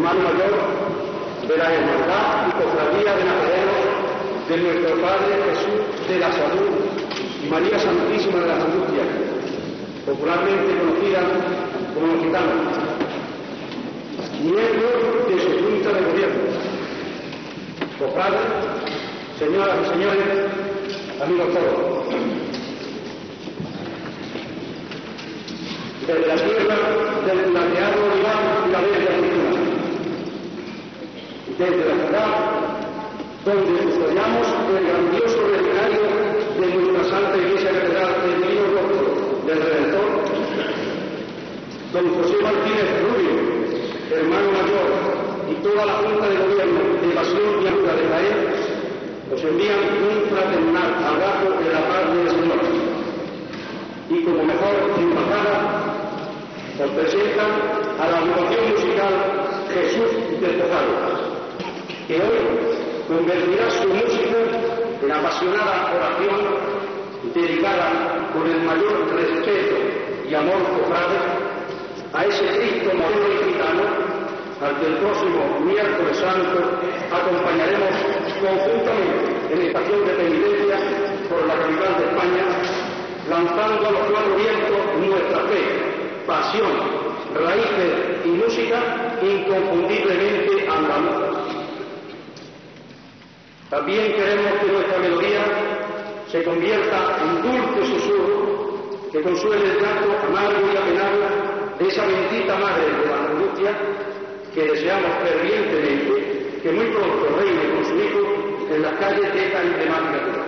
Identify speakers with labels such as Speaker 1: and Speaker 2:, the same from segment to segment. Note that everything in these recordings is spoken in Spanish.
Speaker 1: hermano mayor de la Hermandad y Cofradía de Nazarenos de nuestro Padre Jesús de la Salud y María Santísima de las Angustias, popularmente conocida como los gitanos, miembros de su Junta de Gobierno, cofrades, señoras y señores, amigos todos. Desde la tierra del plateado olivar y la verde fortuna, desde la ciudad donde custodiamos el grandioso relicario de nuestra Santa Iglesia Catedral del Divino Rostro del Redentor, don José Martínez Rubio, hermano mayor, y toda la Junta de Gobierno de Pasión y Ayuda de Jaén, os envían un fraternal abrazo de la paz del Señor. Y como mejor embajada, os presentan a la agrupación musical Jesús Despojado, que hoy convertirá su música en apasionada oración dedicada con el mayor respeto y amor cofrade a ese Cristo moreno y gitano al que el próximo miércoles santo acompañaremos conjuntamente en estación de penitencia por la capital de España, lanzando a los cuatro vientos nuestra fe, pasión, raíces y música inconfundiblemente andaluzas. También queremos que nuestra melodía se convierta en dulce susurro que consuele el llanto amargo y apenado de esa bendita madre de la angustia que deseamos fervientemente que muy pronto reine con su hijo en las calles de esta emblemática ciudad.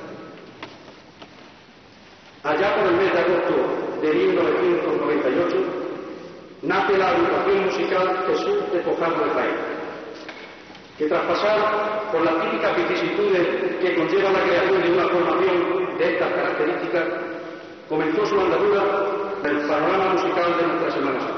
Speaker 1: Allá por el mes de agosto de 1998 nace la agrupación musical Jesús Despojado de Jaén, que tras pasar por las típicas vicisitudes que conlleva la creación de una formación de estas características, comenzó su andadura en el panorama musical de nuestra Semana Santa.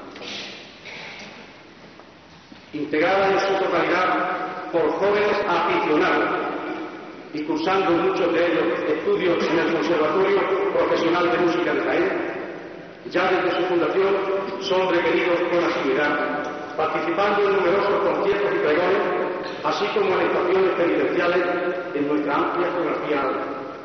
Speaker 1: Integrada en su totalidad por jóvenes aficionados y cursando muchos de ellos estudios en el Conservatorio Profesional de Música de Jaén, ya desde su fundación son requeridos con asiduidad, participando en numerosos conciertos y pregones, así como en estaciones penitenciales en nuestra amplia geografía alta.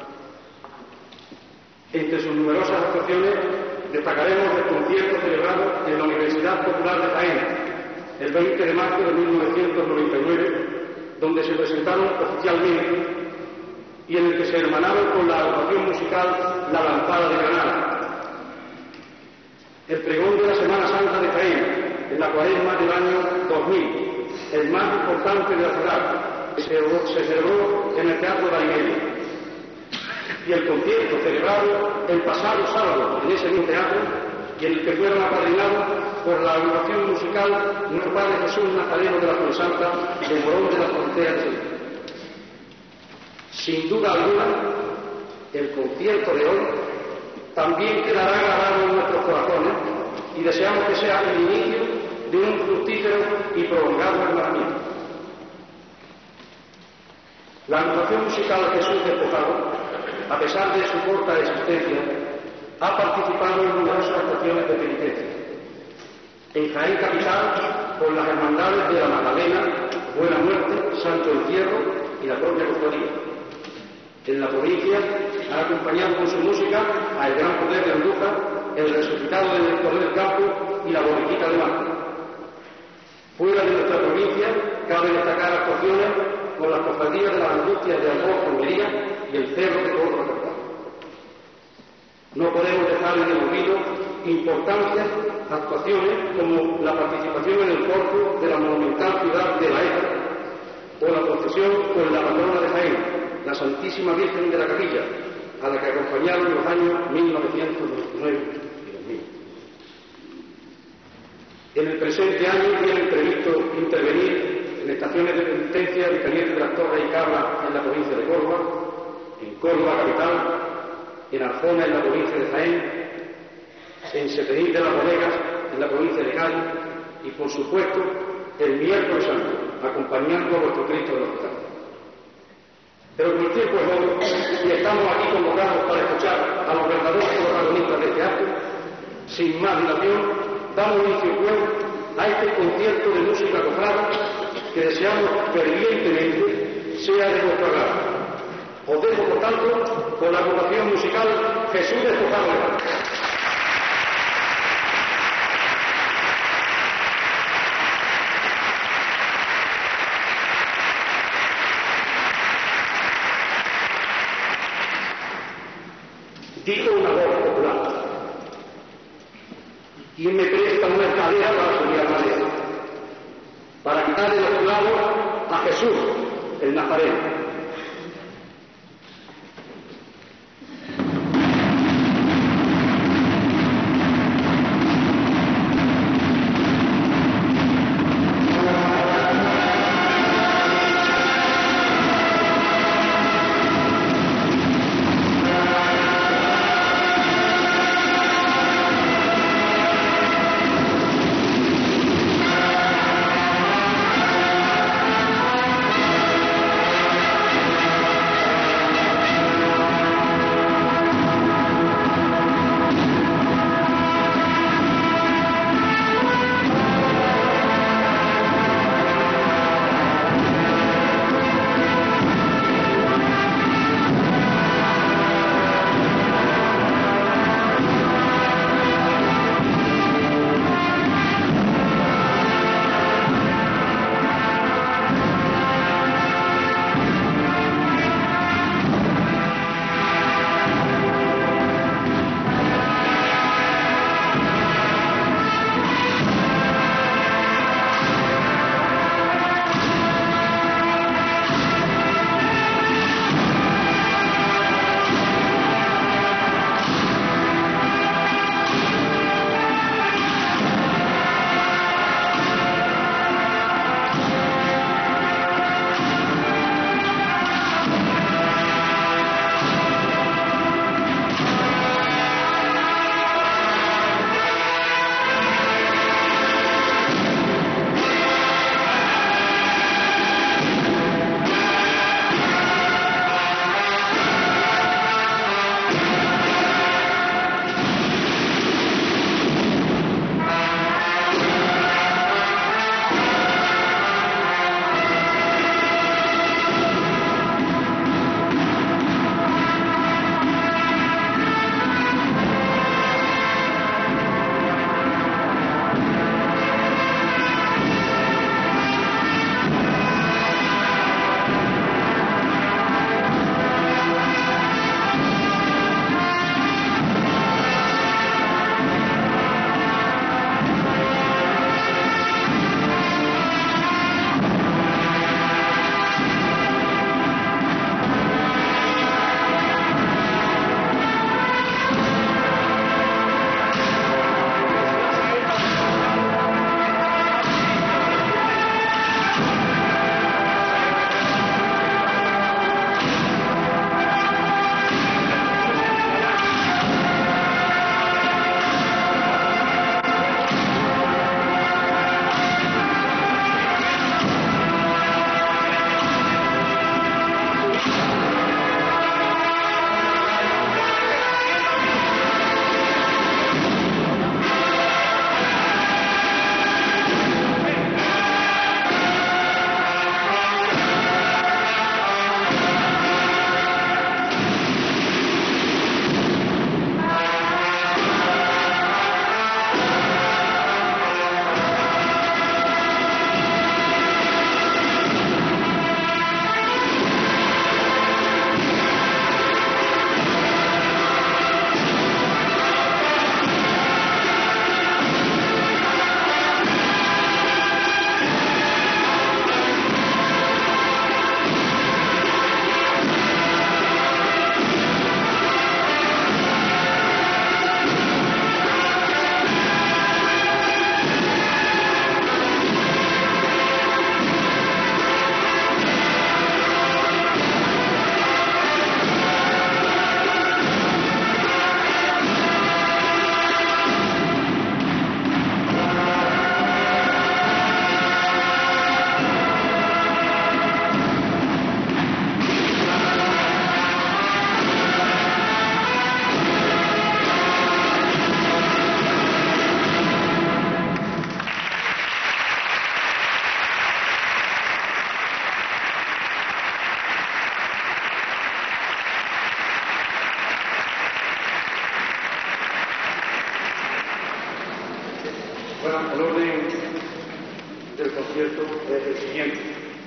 Speaker 1: Entre sus numerosas actuaciones destacaremos el concierto celebrado en la Universidad Popular de Jaén el 20 de marzo de 1999, donde se presentaron oficialmente y en el que se hermanaron con la agrupación musical La Lanzada de Granada. El pregón de la Semana Santa de Jaén, en la Cuaresma del año 2000, el más importante de la ciudad, se celebró en el Teatro de Aimeli. Y el concierto celebrado el pasado sábado en ese mismo teatro, y en el que fueron apadrinados por la agrupación musical Nuestro Padre Jesús Nazareno de la Fuensanta de Morón de la Frontera de Sevilla. Sin duda alguna, el concierto de hoy también quedará grabado en nuestros corazones y deseamos que sea el inicio de un fructífero y prolongado hermanamiento. La agrupación musical Jesús Despojado, a pesar de su corta existencia, ha participado en numerosas actuaciones de penitencia. En Jaén capital, con las hermandades de la Magdalena, Buena Muerte, Santo Encierro y la propia cofradía. En la provincia ha acompañado con su música a El Gran Poder de Andújar, El Resucitado del Lector del Campo y La Borriquita de Mar. Fuera de nuestra provincia cabe destacar actuaciones con las cofradías de las Angustias de Alcor, Formería y el Cerro de Córdoba. No podemos dejar en el olvido importantes actuaciones como la participación en el corpus de la monumental ciudad de La Éta o la procesión con la patrona de Jaén, la Santísima Virgen de la Capilla, a la que acompañaron los años 1999 y 2000. En el presente año tienen previsto intervenir en estaciones de penitencia diferentes de las Torres y Cabra en la provincia de Córdoba, en Córdoba capital, en Arjona en la provincia de Jaén, en Setenil de las Bodegas en la provincia de Cádiz y, por supuesto, el miércoles santo, acompañando a vuestro Cristo del Hospital. Pero como el tiempo es oro y estamos aquí convocados para escuchar a los verdaderos protagonistas de este acto, sin más dilación, damos inicio pues a este concierto de música coral que deseamos fervientemente sea de vuestro agrado. Os dejo, por tanto, con la agrupación musical Jesús de Escojarle. Dijo una voz popular: ¿quién me presta una escalera para subir al madero? Para quitar de los clavos a Jesús, el Nazareno. el siguiente.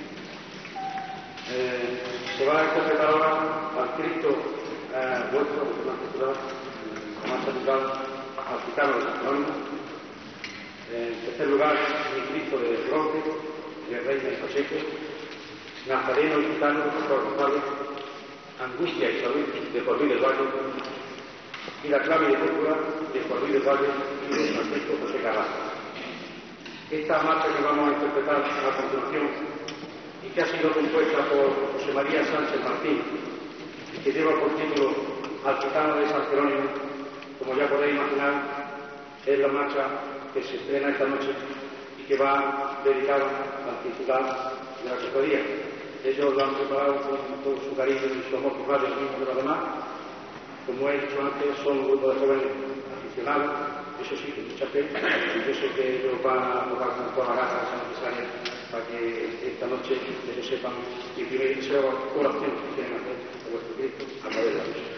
Speaker 1: Se va a interpretar ahora al Cristo vuestro, la marcha titulada al Gitano de San Jerónimo. En tercer lugar, mi Cristo de bronce, de Reina y Pacheco, Nazareno y Gitano, Pastor González, Angustia y Salud, de Juan Luis del Valle, y la clave de púrpura, de Juan Luis del Valle y de Francisco José Carrasco. Esta marcha que vamos a interpretar a continuación y que ha sido compuesta por José María Sánchez Martín y que lleva por título Al Gitano de San Jerónimo, como ya podéis imaginar, es la marcha que se estrena esta noche y que va dedicada al titular de la cofradía. Ellos lo han preparado con todo su cariño y su amor por radio, mismo de los demás. Como he dicho antes, son un grupo de jóvenes aficionados, eso sí, con mucha fe, y yo sé que ellos van a tocar con toda la gana necesaria para que esta noche ellos sepan y primero sea la oración que quieren hacer a vuestro Cristo a través de la música.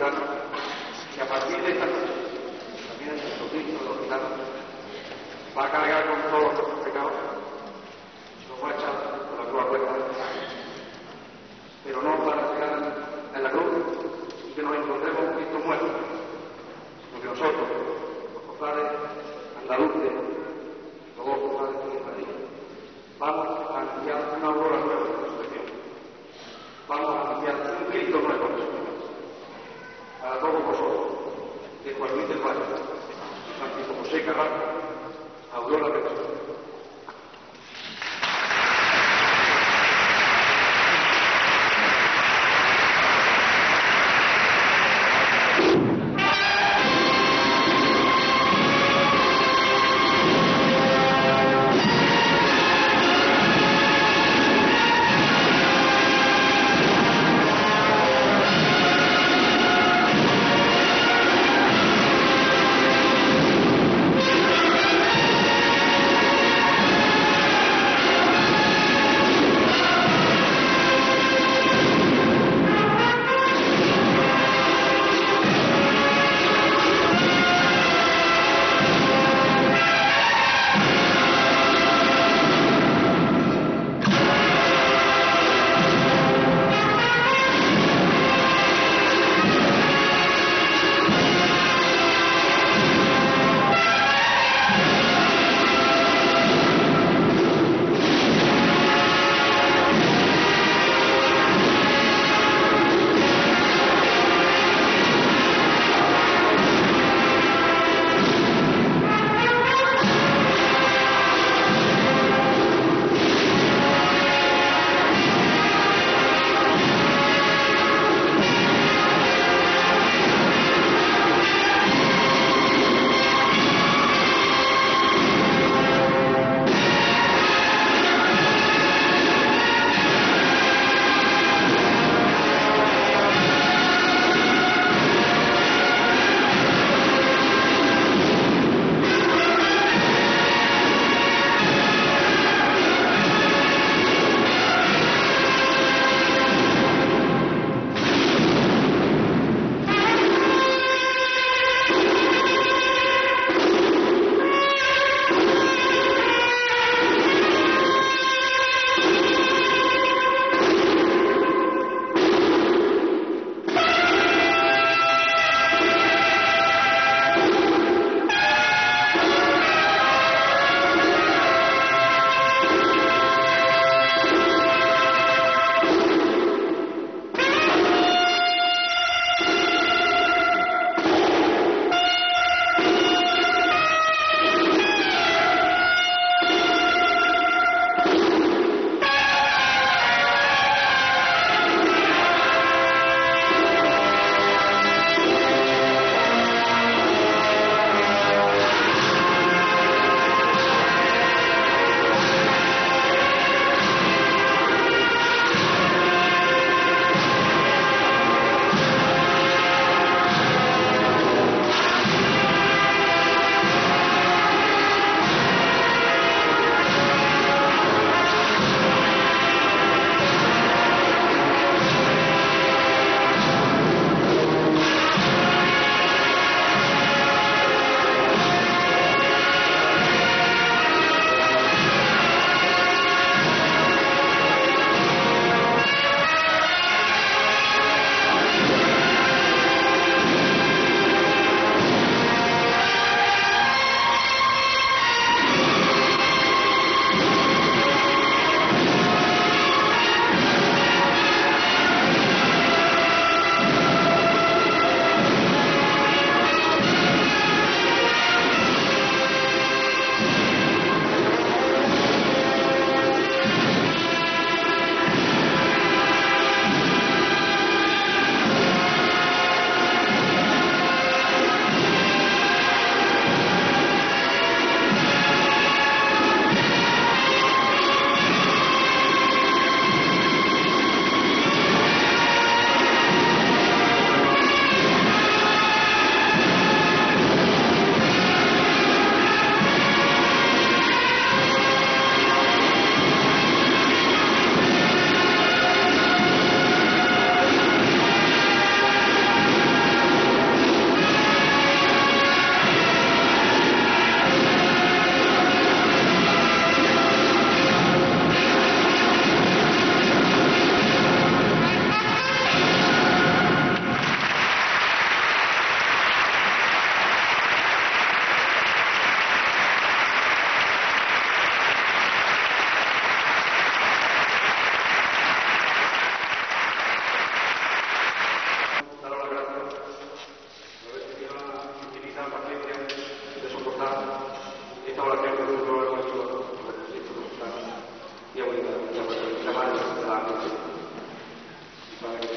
Speaker 2: gitanos, que a partir de esta noche, también el Jesucristo de los gitanos, va a cargar con todos nuestros pecados, nos va a echar por la cruz puerta, pero no para llegar en la cruz y que nos encontremos un Cristo muerto, sino que nosotros, los cofrades andaluces, los dos cofrades de Madrid, vamos a anunciar una aurora nueva de resurrección. Vamos a anunciar un Cristo nuevo, para todos vosotros, de Juan Luis del Valle, Francisco José Carrasco, Aurora de Resurrección.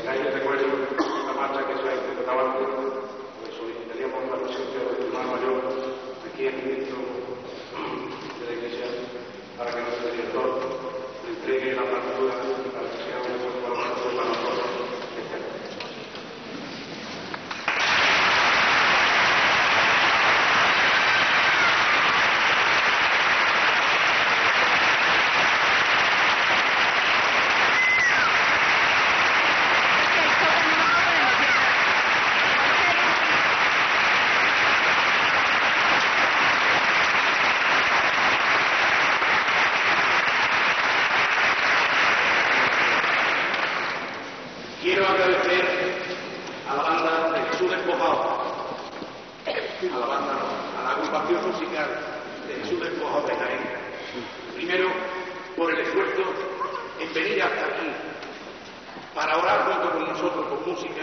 Speaker 2: tengáis el recuerdo de una marcha que se ha interpretado antes, pues solicitaríamos la presencia del hermano mayor aquí en el ministro de la Iglesia para que nuestro director le entregue la partitura para que sea un esfuerzo para nosotros. Quiero agradecer a la banda de Jesús Despojado, a la banda no, a la agrupación musical de Jesús Despojado de Jaén. Primero, por el esfuerzo en venir hasta aquí para orar junto con nosotros con música,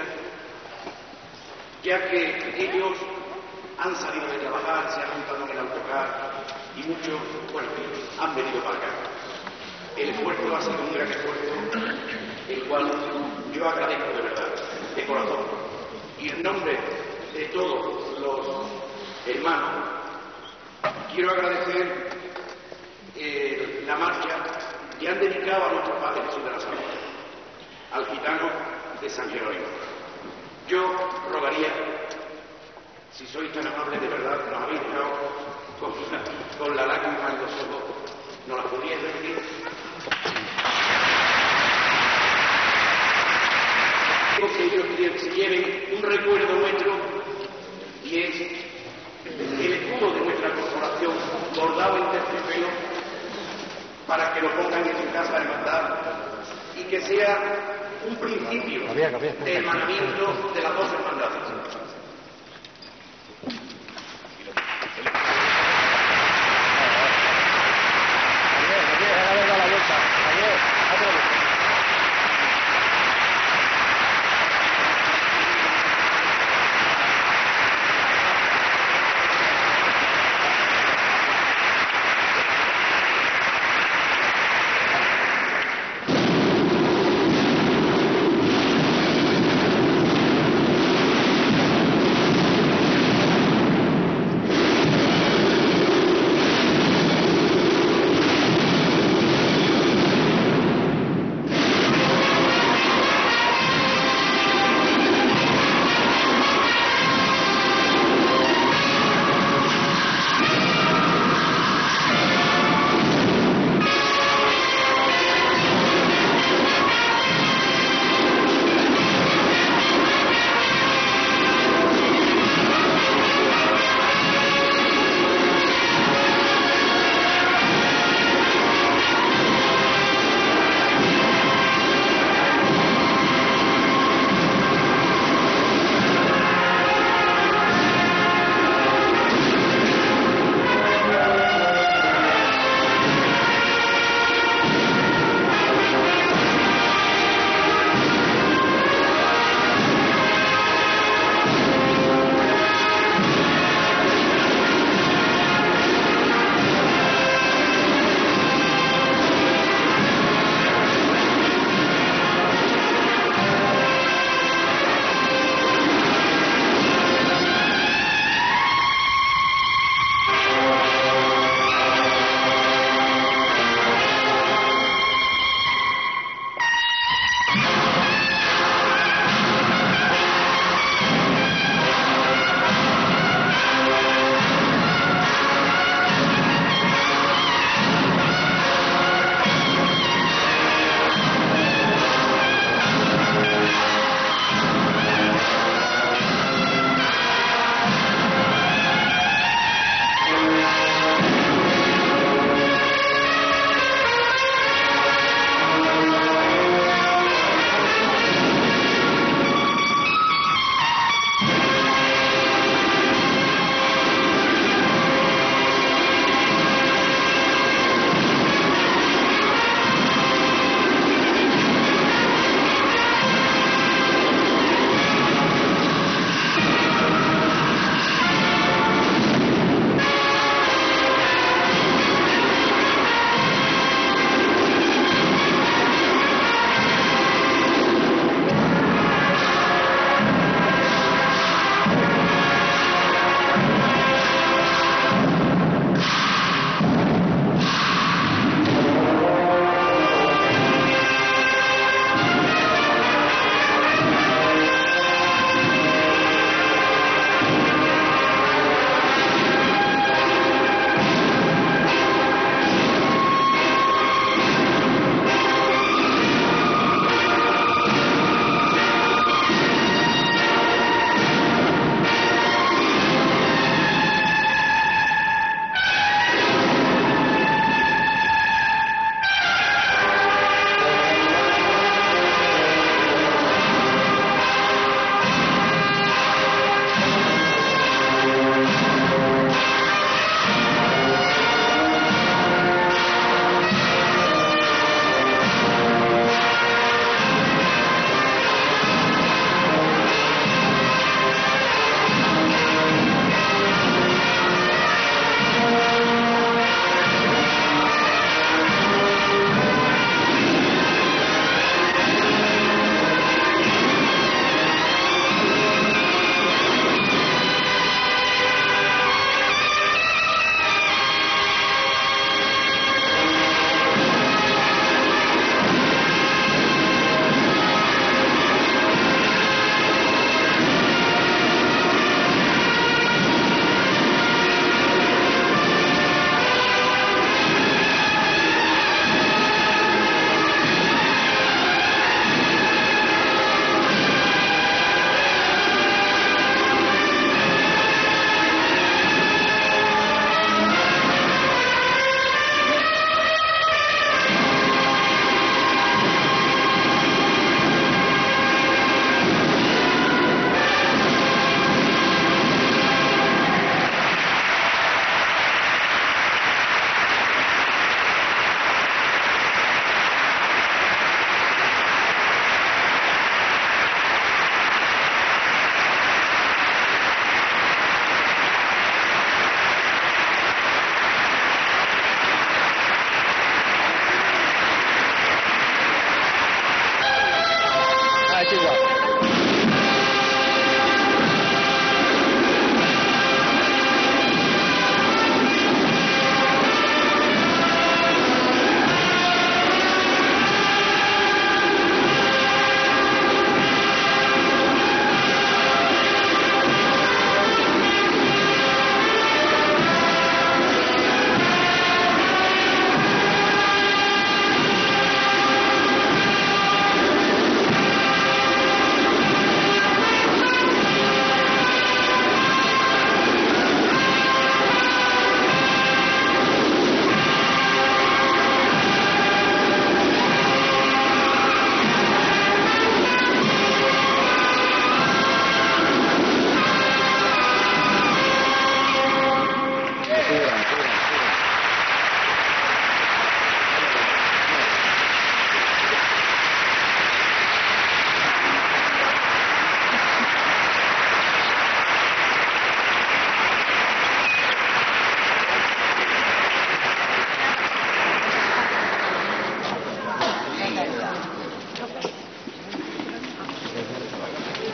Speaker 2: ya que ellos han salido de trabajar, se han montado en el autocar y muchos, bueno, han venido para acá. El esfuerzo ha sido un gran esfuerzo, el cual yo agradezco de verdad, de corazón. Y en nombre de todos los hermanos, quiero agradecer la marcha que han dedicado a nuestro Padre Jesús de la Salud, al gitano de San Jerónimo. Yo rogaría, si sois tan amables de verdad, nos habéis dejado con la lágrima en los ojos, ¿nos la podríais repetir? Que ellos se lleven un recuerdo nuestro y es el escudo de nuestra corporación bordado en terciopelo para que lo pongan en su casa de hermandad y que sea un principio de hermanamiento de las dos hermandades.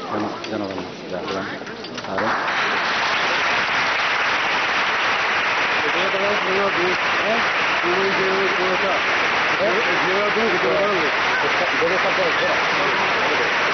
Speaker 3: Ya no vemos. Ya, claro. A ver. Debe estar por fuera.